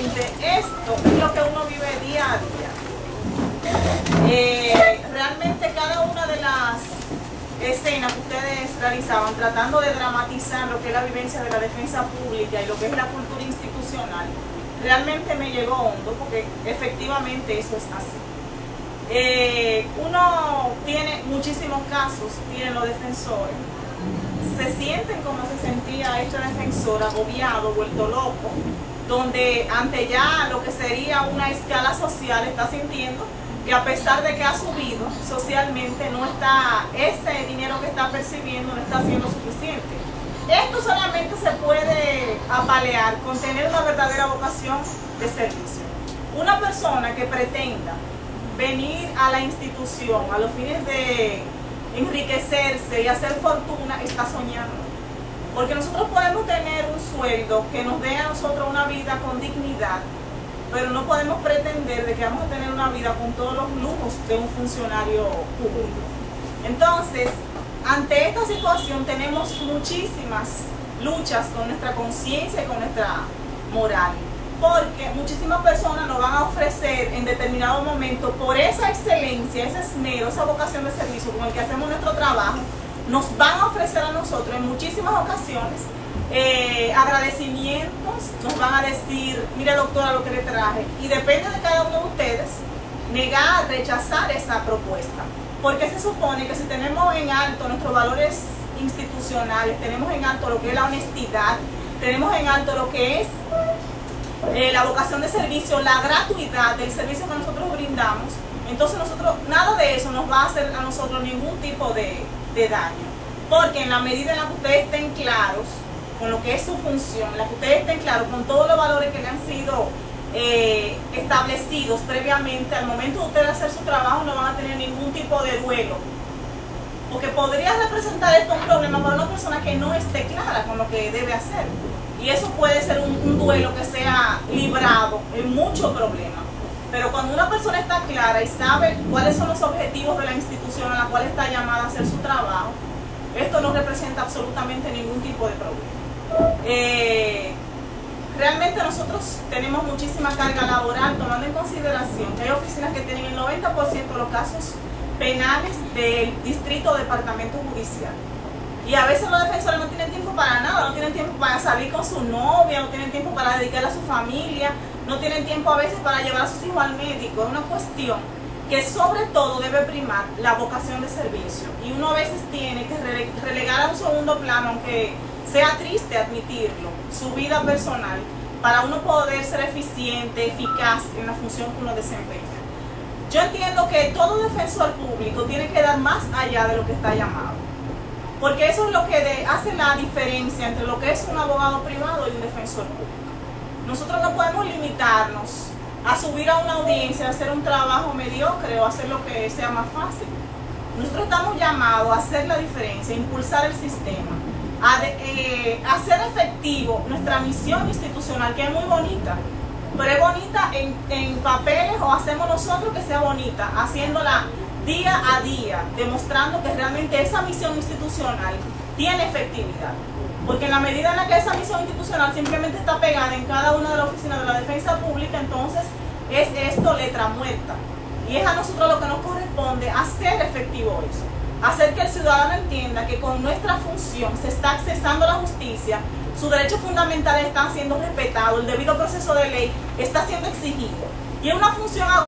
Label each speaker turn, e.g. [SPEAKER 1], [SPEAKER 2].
[SPEAKER 1] realmente esto es lo que uno vive día a día. Realmente cada una de las escenas que ustedes realizaban tratando de dramatizar lo que es la vivencia de la defensa pública y lo que es la cultura institucional, realmente me llegó hondo, porque efectivamente eso es así. Uno tiene muchísimos casos, tienen los defensores, se sienten como se sentía este defensor, agobiado, vuelto loco, donde ante ya lo que sería una escala social está sintiendo que a pesar de que ha subido socialmente, no está, ese dinero que está percibiendo no está siendo suficiente. Esto solamente se puede apalear con tener una verdadera vocación de servicio. Una persona que pretenda venir a la institución a los fines de enriquecerse y hacer fortuna está soñando. Porque nosotros podemos tener un sueldo que nos dé a nosotros una vida con dignidad, pero no podemos pretender de que vamos a tener una vida con todos los lujos de un funcionario público. Entonces, ante esta situación tenemos muchísimas luchas con nuestra conciencia y con nuestra moral, porque muchísimas personas nos van a ofrecer en determinado momento, por esa excelencia, ese esmero, esa vocación de servicio con el que hacemos nuestro trabajo, nos van a ofrecer a nosotros en muchísimas ocasiones agradecimientos, nos van a decir, mire doctora lo que le traje, y depende de cada uno de ustedes negar, rechazar esa propuesta, porque se supone que si tenemos en alto nuestros valores institucionales, tenemos en alto lo que es la honestidad, tenemos en alto lo que es la vocación de servicio, la gratuidad del servicio que nosotros brindamos, entonces nada de eso nos va a hacer a nosotros ningún tipo de daño, porque en la medida en la que ustedes estén claros con lo que es su función, en la que ustedes estén claros con todos los valores que le han sido establecidos previamente, al momento de ustedes hacer su trabajo no van a tener ningún tipo de duelo, porque podría representar esto un problema para una persona que no esté clara con lo que debe hacer, y eso puede ser un duelo que sea librado en muchos problemas. Pero cuando una persona está clara y sabe cuáles son los objetivos de la institución a la cual está llamada a hacer su trabajo, esto no representa absolutamente ningún tipo de problema. Realmente nosotros tenemos muchísima carga laboral, tomando en consideración que hay oficinas que tienen el 90% de los casos penales del distrito o departamento judicial. Y a veces los defensores no tienen tiempo para nada, no tienen tiempo para salir con su novia, no tienen tiempo para dedicarle a su familia, no tienen tiempo a veces para llevar a sus hijos al médico. Es una cuestión que sobre todo debe primar la vocación de servicio. Y uno a veces tiene que relegar a un segundo plano, aunque sea triste admitirlo, su vida personal, para uno poder ser eficiente, eficaz en la función que uno desempeña. Yo entiendo que todo defensor público tiene que dar más allá de lo que está llamado, porque eso es lo que hace la diferencia entre lo que es un abogado privado y un defensor público. Nosotros no podemos limitarnos a subir a una audiencia, a hacer un trabajo mediocre o hacer lo que sea más fácil. Nosotros estamos llamados a hacer la diferencia, a impulsar el sistema, a hacer efectivo nuestra misión institucional, que es muy bonita, pero es bonita en papeles, o hacemos nosotros que sea bonita, haciéndola día a día, demostrando que realmente esa misión institucional tiene efectividad. Porque en la medida en la que esa misión institucional simplemente está pegada en cada una de las oficinas de la defensa pública, entonces es esto letra muerta. Y es a nosotros lo que nos corresponde hacer efectivo eso. Hacer que el ciudadano entienda que con nuestra función se está accesando la justicia, sus derechos fundamentales están siendo respetados, el debido proceso de ley está siendo exigido. Y es una función